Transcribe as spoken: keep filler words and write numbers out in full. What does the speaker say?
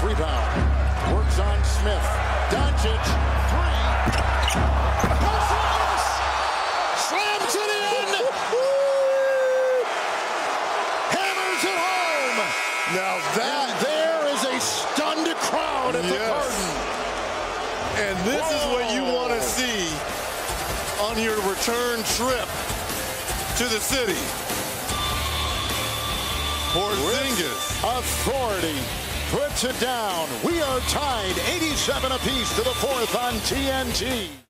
rebound. Works on Smith. Doncic, three. Porzingis! Slam to the end! Hammers it home! Now that... And there is a stunned crowd at yes. the Garden. And this Whoa. is what you want to see on your return trip to the city. Porzingis. Authority puts it down. We are tied eighty-seven apiece to the fourth on T N T.